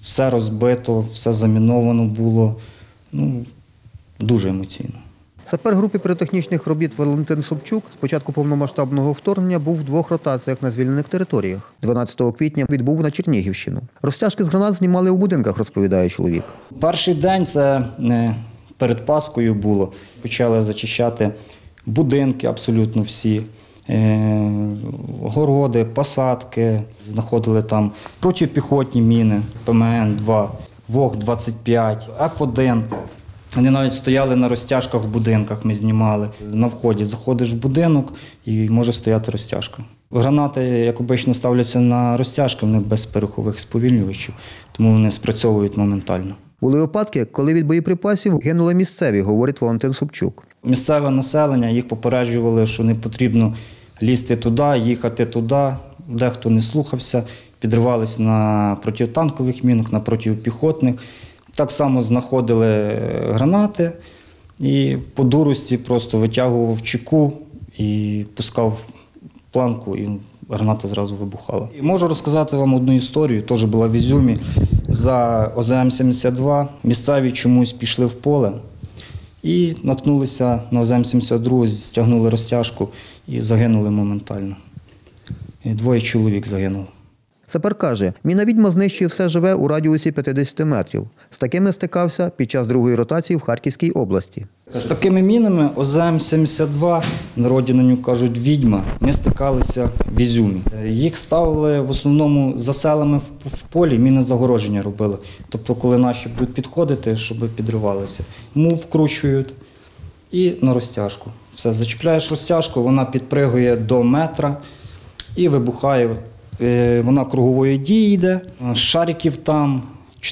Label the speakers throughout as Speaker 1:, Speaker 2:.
Speaker 1: Все розбито, все заміновано було. Дуже емоційно.
Speaker 2: Сапер групи піротехнічних робіт Валентин Собчук з початку повномасштабного вторгнення був в 2 ротаціях на звільнених територіях. 12 квітня відбув на Чернігівщину. Розтяжки з гранат знімали у будинках, розповідає чоловік.
Speaker 1: Перший день це перед Паскою було. Почали зачищати будинки абсолютно всі, городи, посадки. Знаходили там протипіхотні міни, ПМН-2, ВОГ-25, Ф1. Вони навіть стояли на розтяжках в будинках, ми знімали. На вході заходиш в будинок і може стояти розтяжка. Гранати, як обично, ставляться на розтяжки, вони без порохових сповільнювачів, тому вони спрацьовують моментально.
Speaker 2: Були випадки, коли від боєприпасів гинули місцеві, говорить Валентин Собчук.
Speaker 1: Місцеве населення, їх попереджували, що не потрібно лізти туди, їхати туди. Дехто не слухався, підривались на протитанкових мінах, на протипіхотних. Так само знаходили гранати і по дурості просто витягував чеку і пускав планку, і граната зразу вибухала. І можу розказати вам одну історію, теж була в Ізюмі. За ОЗМ-72 місцеві чомусь пішли в поле і наткнулися на ОЗМ-72, стягнули розтяжку і загинули моментально. І 2 чоловік загинуло.
Speaker 2: Сапер каже, міна-відьма знищує все живе у радіусі 50 метрів. З такими стикався під час 2-ї ротації в Харківській області.
Speaker 1: З такими мінами ОЗМ-72, в народі на нього кажуть відьма, ми стикалися в Ізюмі. Їх ставили в основному за селами в полі, мінозагородження робили. Тобто, коли наші будуть підходити, щоб підривалися. Мув вкручують і на розтяжку. Все, зачіпляєш розтяжку, вона підпригує до метра і вибухає. Вона кругової дії йде, шариків там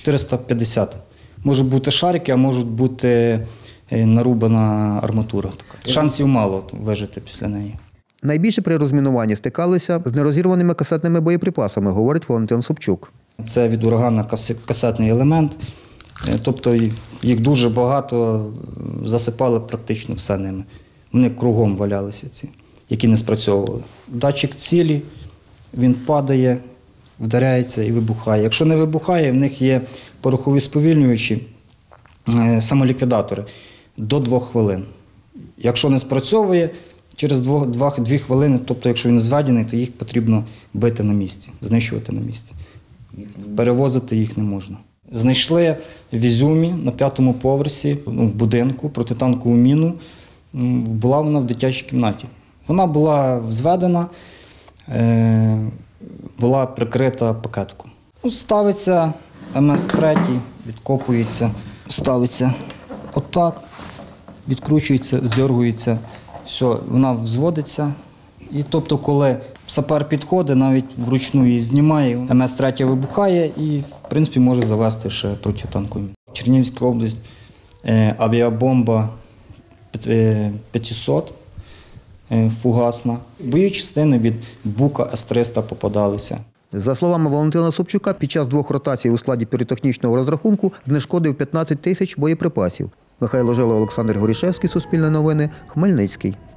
Speaker 1: 450. Можуть бути шарики, а можуть бути нарубана арматура. Шансів мало вижити після неї.
Speaker 2: Найбільше при розмінуванні стикалися з нерозірваними касетними боєприпасами, говорить Валентин Собчук.
Speaker 1: Це від урагана касетний елемент, тобто їх дуже багато, засипали практично все ними. Вони кругом валялися ці, які не спрацьовували. Датчик цілі, він падає, вдаряється і вибухає. Якщо не вибухає, в них є порохові сповільнювачі, самоліквідатори до 2 хвилин. Якщо не спрацьовує, через 2 хвилини, тобто якщо він зведений, то їх потрібно бити на місці, знищувати на місці. Перевозити їх не можна. Знайшли в Ізюмі на 5-му поверсі в будинку протитанкову міну. Була вона в дитячій кімнаті. Вона була зведена, була прикрита пакетком. Ставиться МС-3, відкопується, ставиться отак, відкручується, здергується, все, вона взводиться. І тобто, коли сапер підходить, навіть вручну її знімає, МС-3 вибухає і, в принципі, може завести ще протитанкову. Чернігівська область, авіабомба 500. Фугасна. Бойові частини від Бука С-300 попадалися.
Speaker 2: За словами Валентина Собчука, під час 2 ротацій у складі піротехнічного розрахунку знешкодив 15 тисяч боєприпасів. Михайло Жило, Олександр Горішевський, Суспільне новини, Хмельницький.